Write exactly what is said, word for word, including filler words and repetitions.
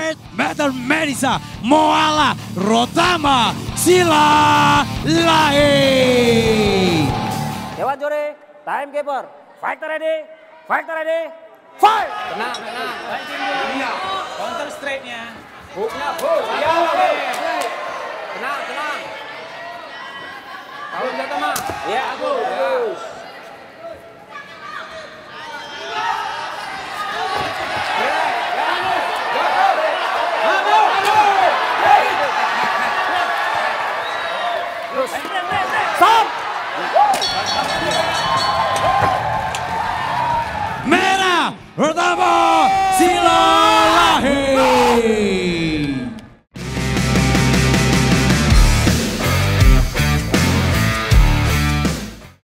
First Metal Medisa Moala Rotama Sila Lahi. Dewan Juri, timekeeper, fighter ready, fighter ready, fight! Tenang, tenang. Iya. Counter straight-nya. Hooknya, hook, Iya, oke. Tenang, tenang. Kalau jatuh mah. ya, bagus.